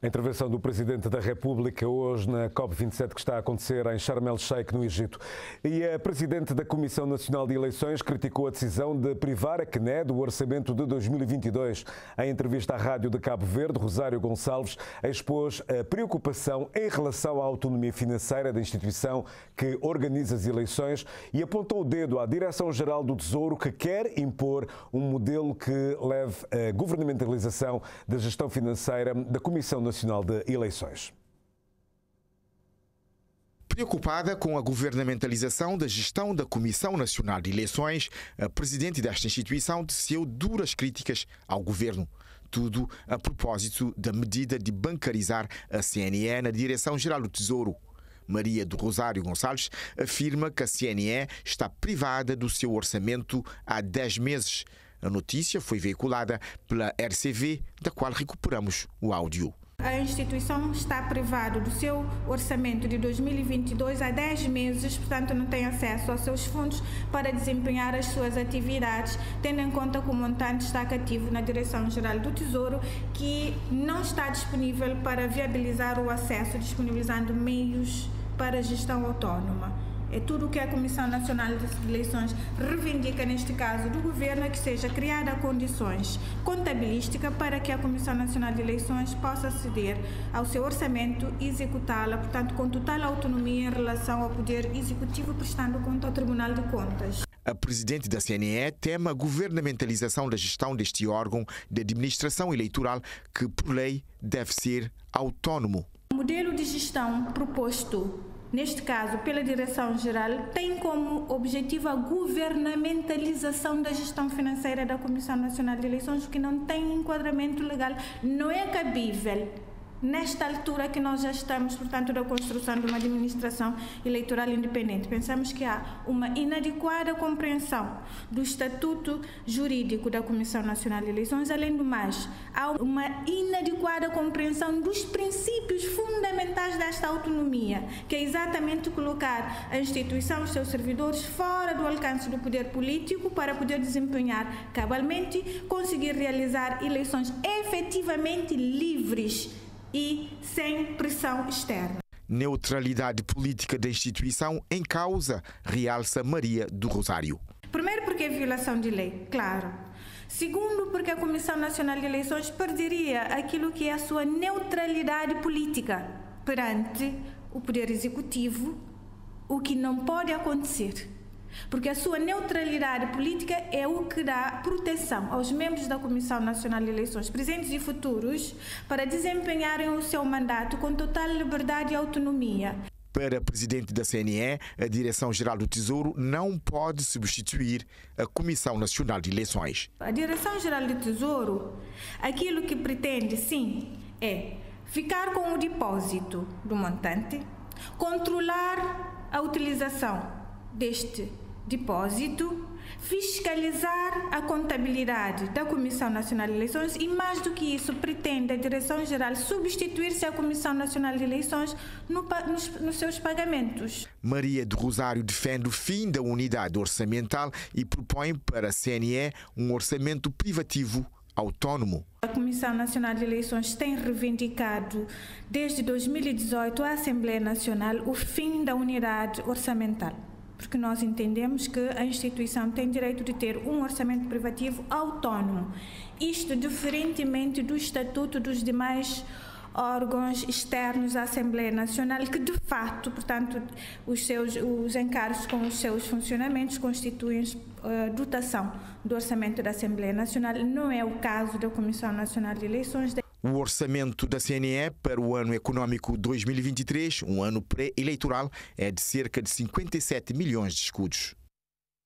A intervenção do Presidente da República hoje na COP27 que está a acontecer em Sharm el-Sheikh, no Egito. E a Presidente da Comissão Nacional de Eleições criticou a decisão de privar a CNE do orçamento de 2022. Em entrevista à Rádio de Cabo Verde, Rosário Gonçalves expôs a preocupação em relação à autonomia financeira da instituição que organiza as eleições e apontou o dedo à Direção-Geral do Tesouro, que quer impor um modelo que leve à governamentalização da gestão financeira da Comissão Nacional de Eleições. Preocupada com a governamentalização da gestão da Comissão Nacional de Eleições, a presidente desta instituição teceu duras críticas ao governo. Tudo a propósito da medida de bancarizar a CNE na Direção-Geral do Tesouro. Maria do Rosário Gonçalves afirma que a CNE está privada do seu orçamento há 10 meses. A notícia foi veiculada pela RCV, da qual recuperamos o áudio. A instituição está privada do seu orçamento de 2022 há 10 meses, portanto não tem acesso aos seus fundos para desempenhar as suas atividades, tendo em conta que o montante está cativo na Direção-Geral do Tesouro, que não está disponível para viabilizar o acesso, disponibilizando meios para a gestão autónoma. É tudo o que a Comissão Nacional de Eleições reivindica, neste caso do governo, é que seja criada condições contabilísticas para que a Comissão Nacional de Eleições possa aceder ao seu orçamento e executá-la, portanto, com total autonomia em relação ao Poder Executivo, prestando conta ao Tribunal de Contas. A presidente da CNE teme a governamentalização da gestão deste órgão de administração eleitoral que, por lei, deve ser autónomo. O modelo de gestão proposto, neste caso pela Direção-Geral, tem como objetivo a governamentalização da gestão financeira da Comissão Nacional de Eleições, o que não tem enquadramento legal, não é cabível. Nesta altura que nós já estamos, portanto, da construção de uma administração eleitoral independente, pensamos que há uma inadequada compreensão do estatuto jurídico da Comissão Nacional de Eleições. Além do mais, há uma inadequada compreensão dos princípios fundamentais desta autonomia, que é exatamente colocar a instituição, os seus servidores, fora do alcance do poder político para poder desempenhar cabalmente, conseguir realizar eleições efetivamente livres e sem pressão externa. Neutralidade política da instituição em causa, realça Maria do Rosário. Primeiro, porque é violação de lei, claro. Segundo, porque a Comissão Nacional de Eleições perderia aquilo que é a sua neutralidade política perante o Poder Executivo, o que não pode acontecer. Porque a sua neutralidade política é o que dá proteção aos membros da Comissão Nacional de Eleições, presentes e futuros, para desempenharem o seu mandato com total liberdade e autonomia. Para a presidente da CNE, a Direção-Geral do Tesouro não pode substituir a Comissão Nacional de Eleições. A Direção-Geral do Tesouro, aquilo que pretende, sim, é ficar com o depósito do montante, controlar a utilização deste depósito, fiscalizar a contabilidade da Comissão Nacional de Eleições e, mais do que isso, pretende a Direção-Geral substituir-se à Comissão Nacional de Eleições nos seus pagamentos. Maria do Rosário defende o fim da unidade orçamental e propõe para a CNE um orçamento privativo autónomo. A Comissão Nacional de Eleições tem reivindicado desde 2018 à Assembleia Nacional o fim da unidade orçamental, porque nós entendemos que a instituição tem direito de ter um orçamento privativo autónomo. Isto diferentemente do estatuto dos demais órgãos externos à Assembleia Nacional, que de fato, portanto, os encargos com os seus funcionamentos constituem dotação do orçamento da Assembleia Nacional. Não é o caso da Comissão Nacional de Eleições. O orçamento da CNE para o ano econômico 2023, um ano pré-eleitoral, é de cerca de 57 milhões de escudos.